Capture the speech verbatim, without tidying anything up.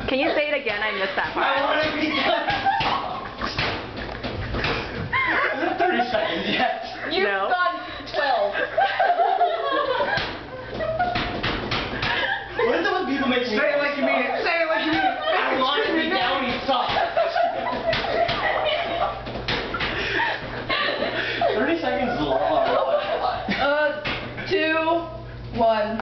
Can you say it again? I missed that part. I want to be Is it thirty seconds yet? You've No. gone twelve. What is it with people making Say it like you mean it. Say it like you mean it. I want to be Downey sucks. thirty seconds is a lot. Uh, two, one.